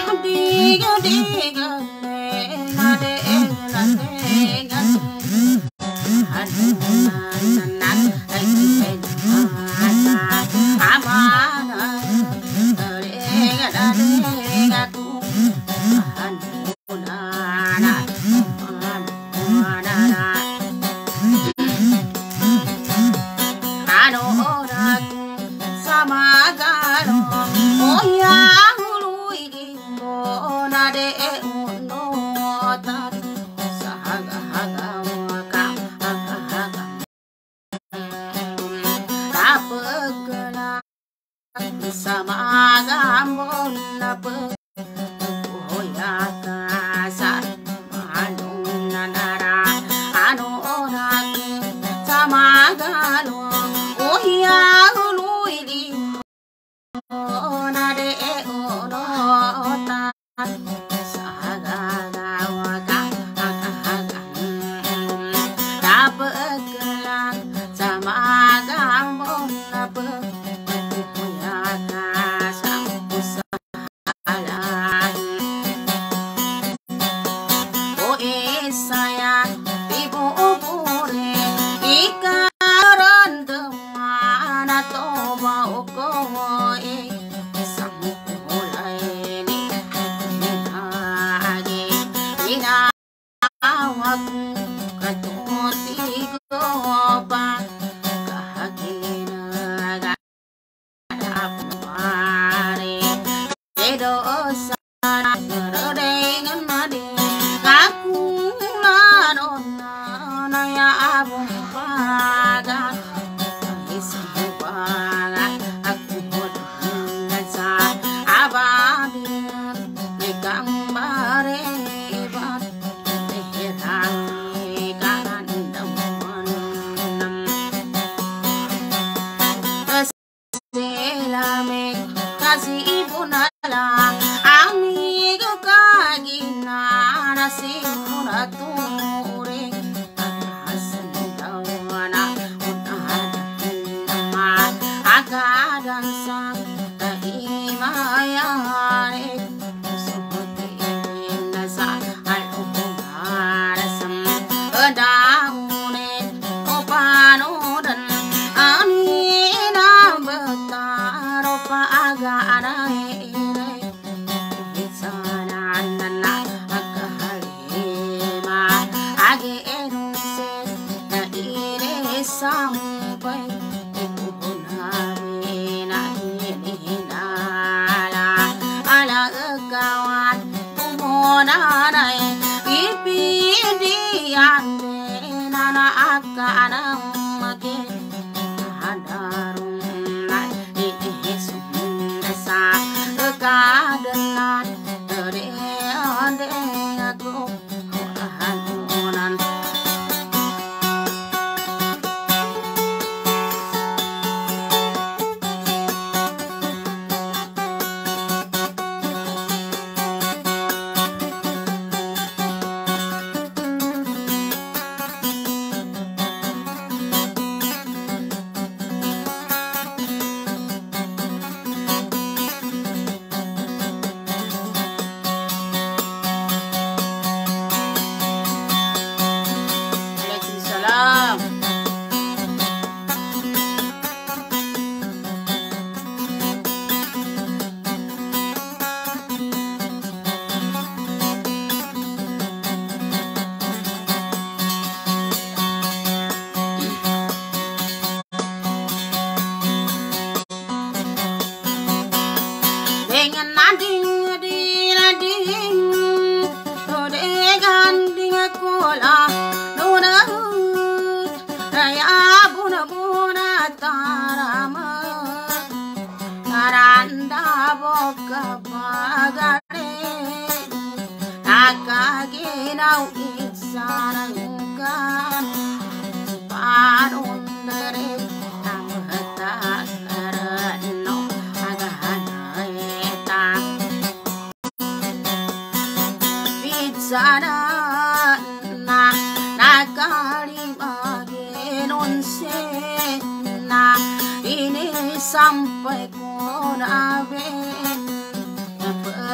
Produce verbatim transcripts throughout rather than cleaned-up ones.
Sampai ku nabe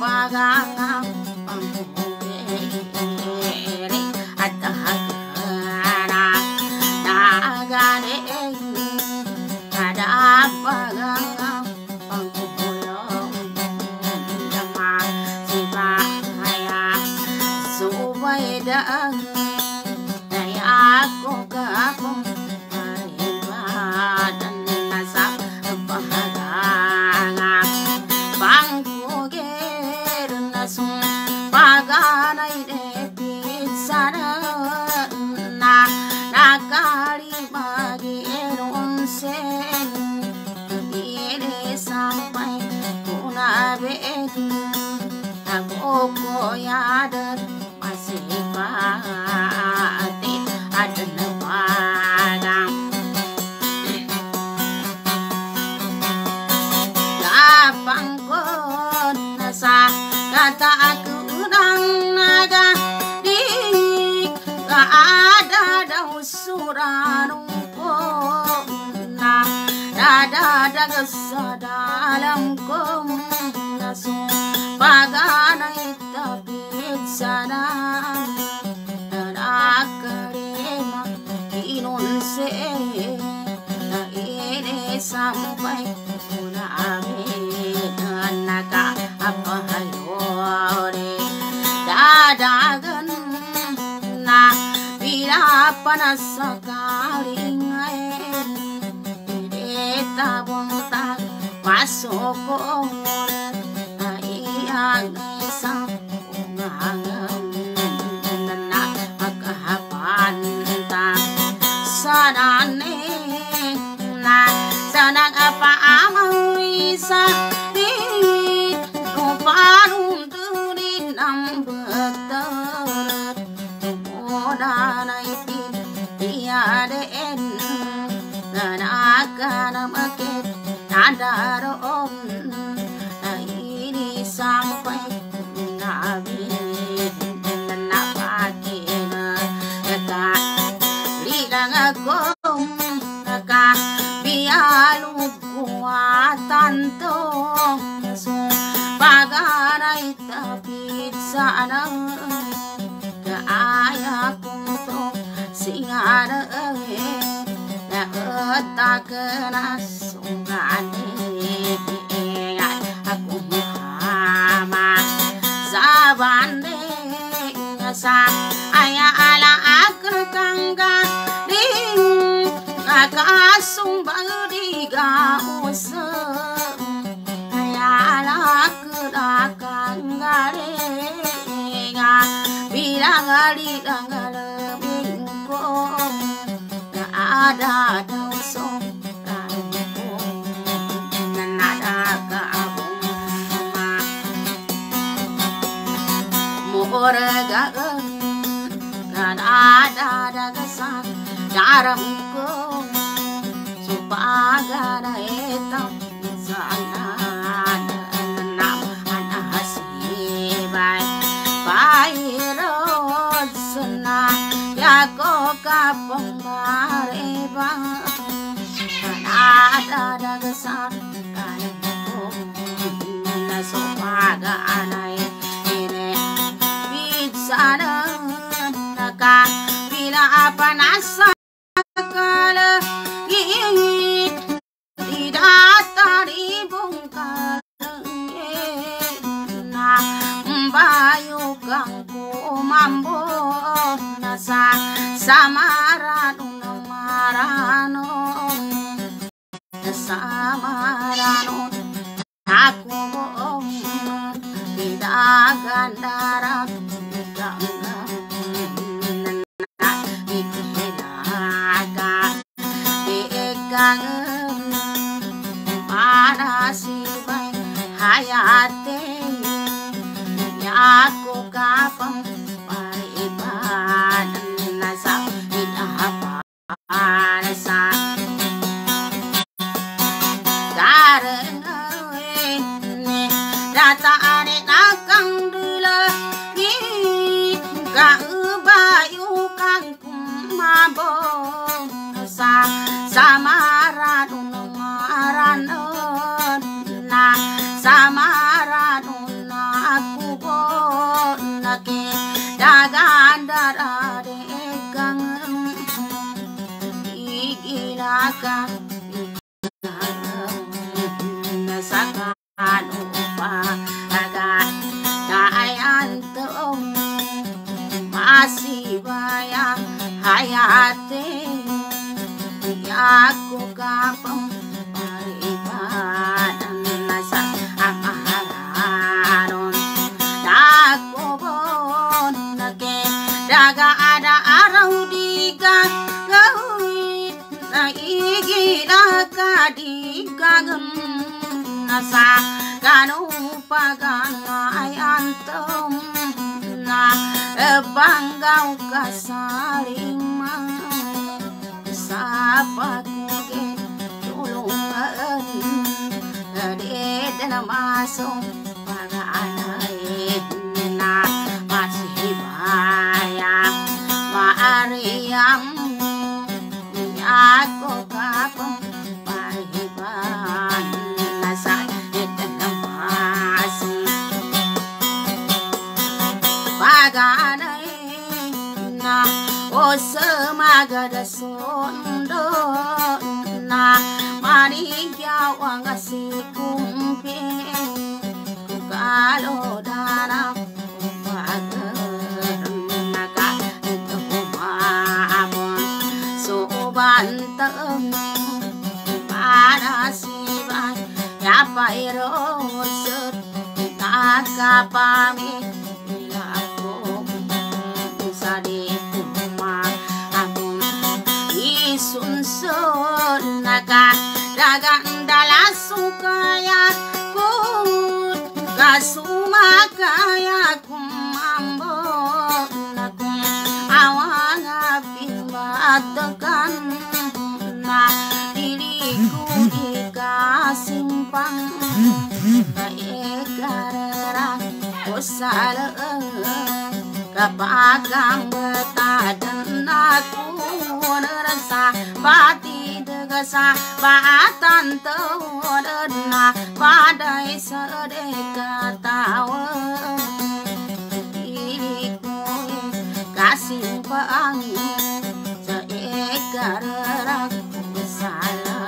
pagang pangkere adahagana nagane ada pagang pangkulo dama sibaya subaidang daya ko kapong dan nasab bahaga bangkuger nasung paganay de pinsana na nakali magirun sen ire sampai punabed ako koyadan masih pati ada napadang pangkon nasa kata aku nang naga di ada daun suranung ko na dada daga sa dalam ko naso paganay tapit sana nakarema inunse na ini sampai naga apa hayore dadagan na bila panas sekali ngain deta bontak masuk na iyang isang ungangan na makahapan ta sanane na sanang apa amoy sa parung turin am beter modanai pin tiada en dan akan maket nadarom nah ini sampai nabi dan napakina kata lidang agom kata bialu kuatan to paganay tapit sana kaaya kong to singana na utakana sungani ako mahama sa bande sa aya ala akrakangga ding nakasumbang diga usap akang garenga bilang ali dangalebing ko na ada dausong ranko nanada ka abong moraga kan ada dagasan daram ko supagana etang sana ko kapong mareba ada dagasan kanan ko na sopaga anay ine bitsana naka pila apa nasa kala gingit tidak tari bungkal na bayo kang kumambo nasa samarano marano samarano aku mo tidak gandaran gangga ikhilaga igang mana sibay hayate aku kapang paribadan nasa idahapan sa karena data ane nakang dula ka ubayu kang kumabong sa samaranong maranon na samaranong na aku kapem paribadan nasa amararon dako bon nake daga ada arau diga gawit na igila kadigagan nasa kanu paganay antom na banggaw kasalimang sa pagkukin tulungan dito na masong pag-aanay na masihibaya maariyang ako kapang pahiban na sa ito na masong pag-aanay na o semagada sondo na manigyaw ang asikumping kukalo dana kumpagan nakaito kumamon subantam para sibay yapairosot kakapamit sunsun naga dagang dalasung kaya kut kasuma kaya kumambo nakum awang abimatakan na diriku ikasimpang kaegarang usala kapagang betadan aku nerasa pati degasa baatan tawodna padai sedeka tawa diriku kasih pangi seegarak salah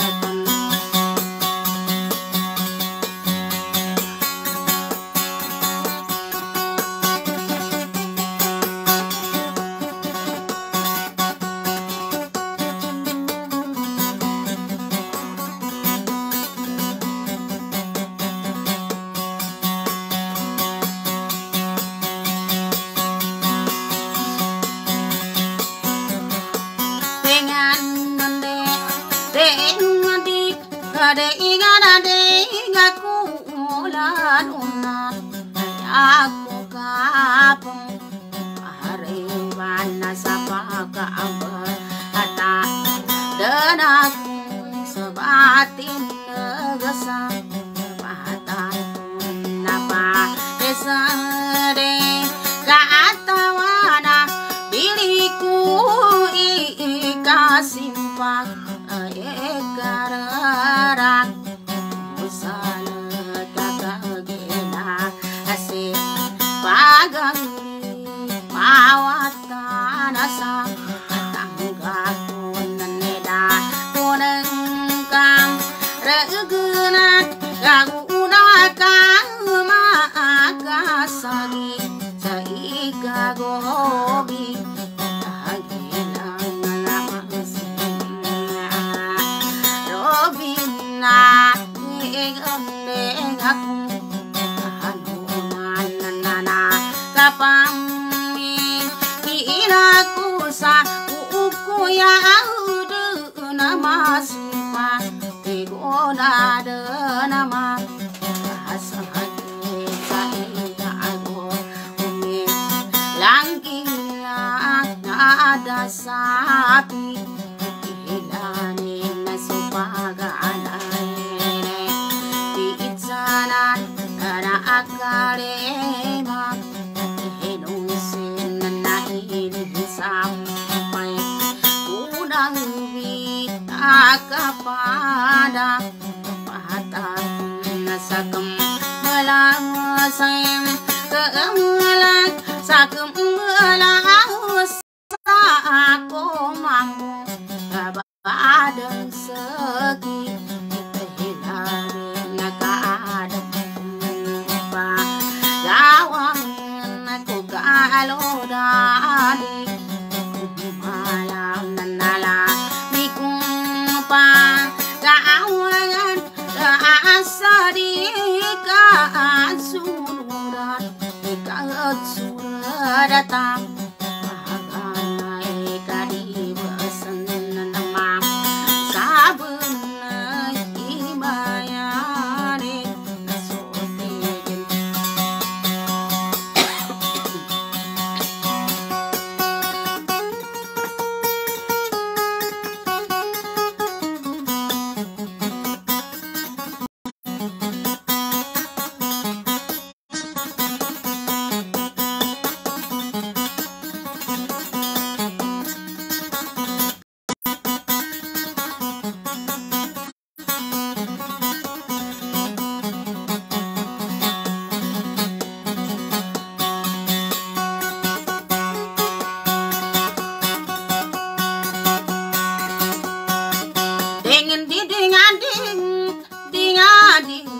Ade ingat ade ingatku ulan unan aku kapung hari mana sapa kabar kata dan aku sebatin negasa sebatan napa desade katawana diriku ikasimpang egarak usala kakagena asih pagang mawatan asa tangga kunaneda kunengkang regena gaguna kama agasagi saiga gobi na igandeng aku hanuman nana kapami kinaku sa uku ya audu nama sipa tigona de nama asahake sainga ago umi langkila ada sapi ilanin na supaga akalema hinusin na sampai unang bita kapada pahatan sa kemalang sayang keemalang sa kemalang sa ako mampu badan segi kehilangan nakaadap alo dali malam nanala mikung datang bagai kadi besen nama sabun imayane sotigen dingin di dingan ding dingan ding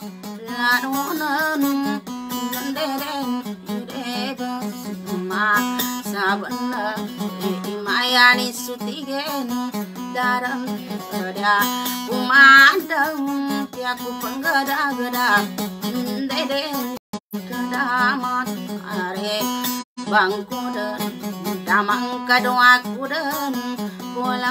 ladonan nenderen debas ma sabana imayani sutigen daram ada kumandang tiaku penggada-gada deden kedamat are bangku dan damang kadoa kudan bola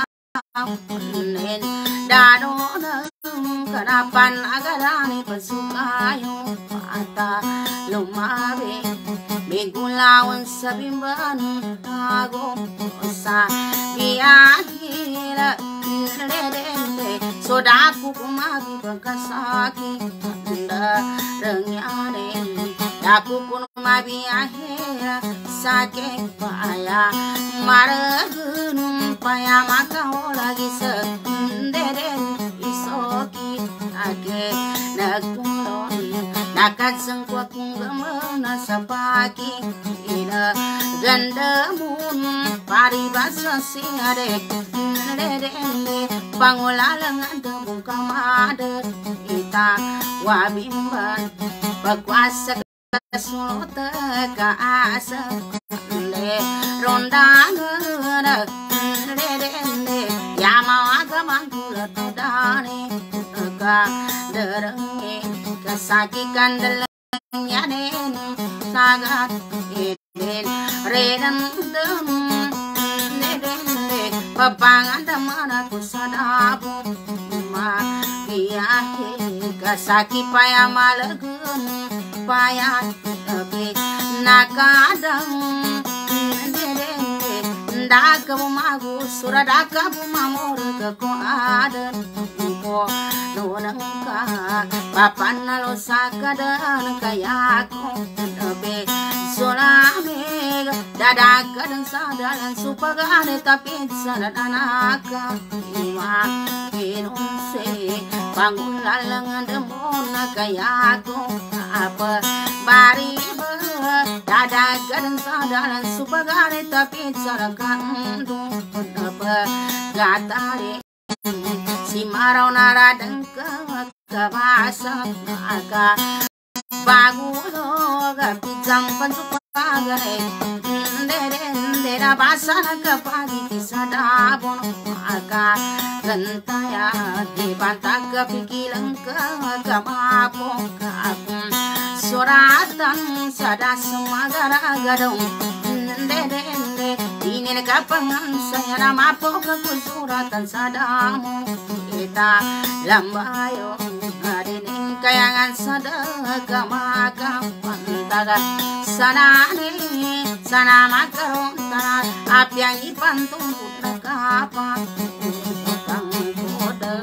nen dadona kanapan agarani pasukayo pata lumabe bigulawan sa bimban tago sa biyahira nredende sodaku kumagi pagkasaki anda rengyane daku kun mabiyahira sake paya maragun paya makao lagi senderen isoki age nagulon nakat sengkwa kung gamana sa pagi ina ganda mun paribasa siare nredende pangulalang andong kamader ita wabimban pagwasa kasulota kaasa le rondana nredende yamawaga mangula tadane ka derenge kasaki kandelnya den sagat eden reden dem nredende papangan damana kusadabu ma kiahe kasaki paya malagun paya tapi nakadang nredende ndaka bumagu suradaka bumamor ko adan ko nonangka papan lo sakadan kaya ko tapi solameg dadagadan sadalan supagane tapi sadan anaka ima inunse pangulalang demona kaya ko apa bari dadagadan sadalan supagane tapi sadan kandu apa gatare si marau naradang ka kabasa aga bagulo ga pijang panjupagare ndere na basa na kapagi ti sadabon aga gantaya di bantaga pikilang ka kamapo ka suratan sada sumagara-gadong ndere ini kapangan saya nama pokok suratan sadamu kita lambayo adinin kayangan sadaka maka pantaga sanane sana makaron tanah api yang ipantung putra kapan kang kode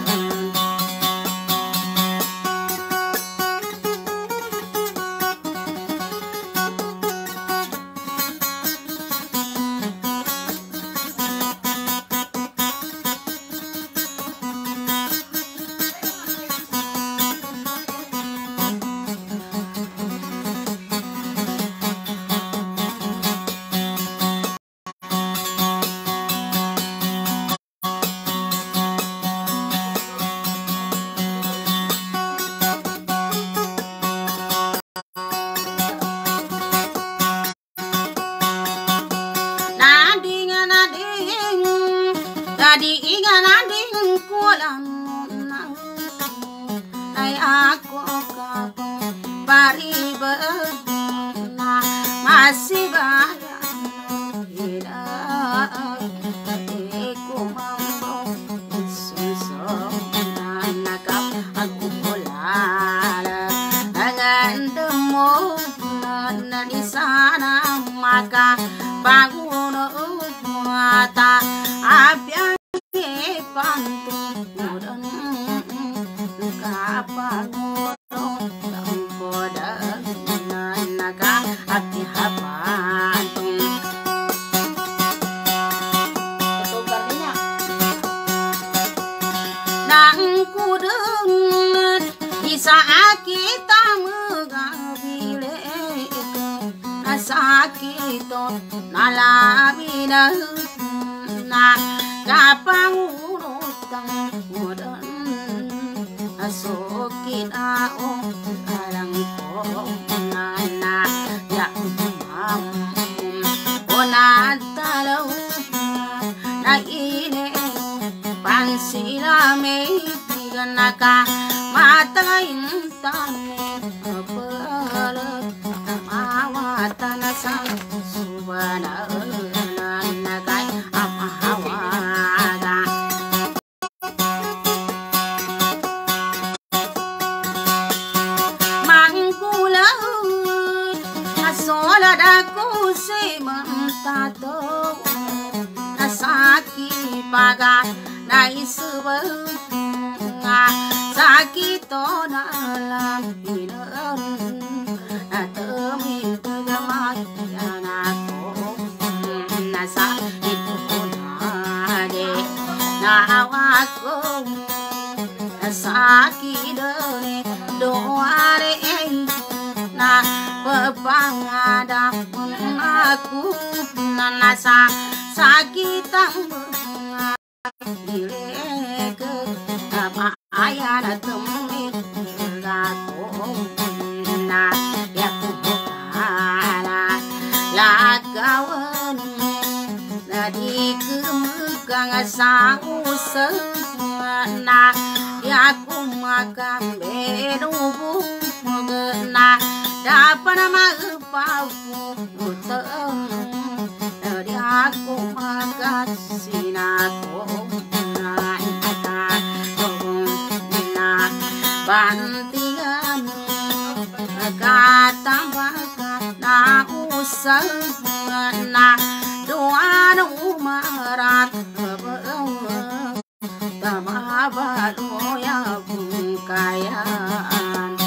Tadi ingat ading kualan ay ako kapag pari berguna masih bah Nandemo na di sana maka bangun mata abiang pantung mudan kapangun koda naga api hapantung ketukarnya nang kudeng di saat kita megabile sakito nalabida na kapangurutang mudan asokit ao alang ko na ya mam onatalaw na ine pansila me tiganaka matayin tane apalat awatan sang subana nakai amahawaga mangkulau asola daku se mantato asaki paga naisuba sakito nalam ilan atemi tegamai anako nasa itu nade nawako sakidone doare na pepangada aku nasa sakitang ileke apa ayana temit gako na ya ala lagawan na di kemegang sausen na ya kumakam bedubu na dapat mapafu utang dari aku makasih nako na bantian kata na usah na doa umarat tamabalo ya kayaan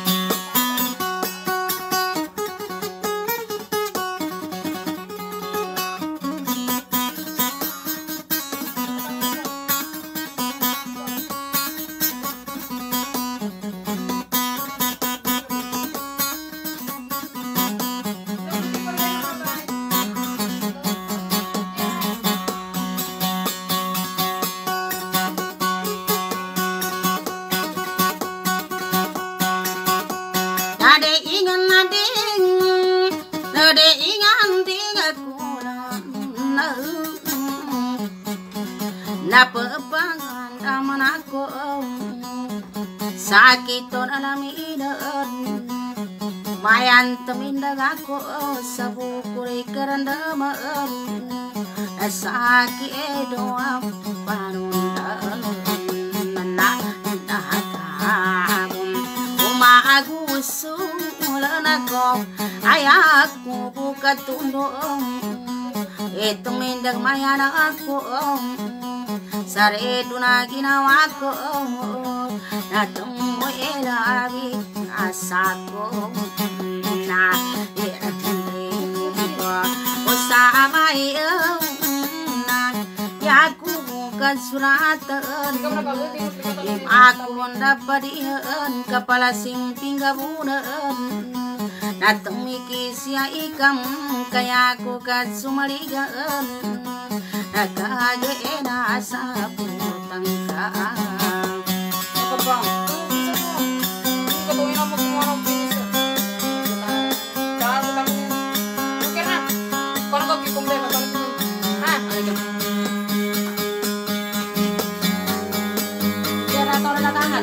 napapangan aman ako sakit on alamidan mayan temindag ako sa bukuri karandaman sakit doa panundan na nakakabum umagusulan ako ayak mo bukatundong ito mindag mayan ako sare duna ginawa ko natumoy lagi asako na iratindin ko usama iyo na yaku bukan suratan aku dapat dihan kepala simping gabunan natumiki siya ikam kaya ko kat sumaligaan nakage na sa putang ka ako ba katuin ako kumuha ng bilis dahil lang okay na kung ako kikumbe katulad ha alagyan kaya rato na latahan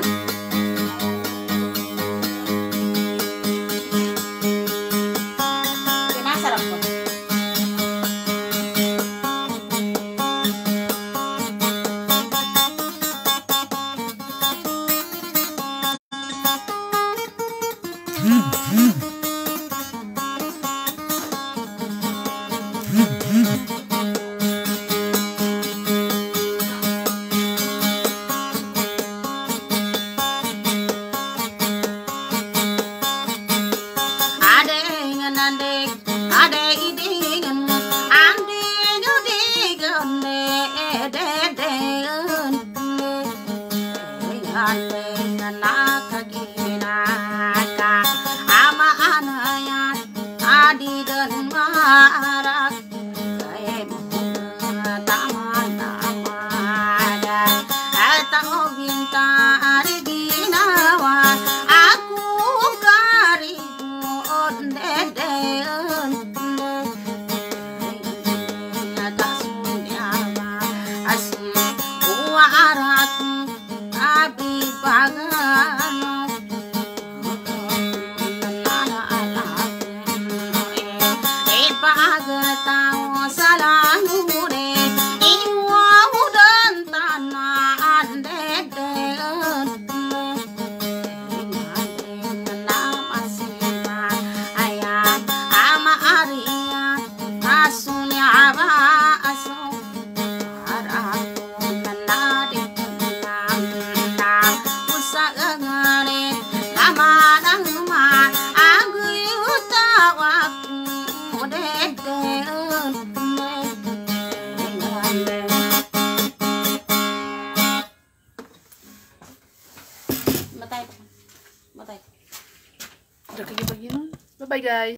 Udah kayak begini. Bye bye guys.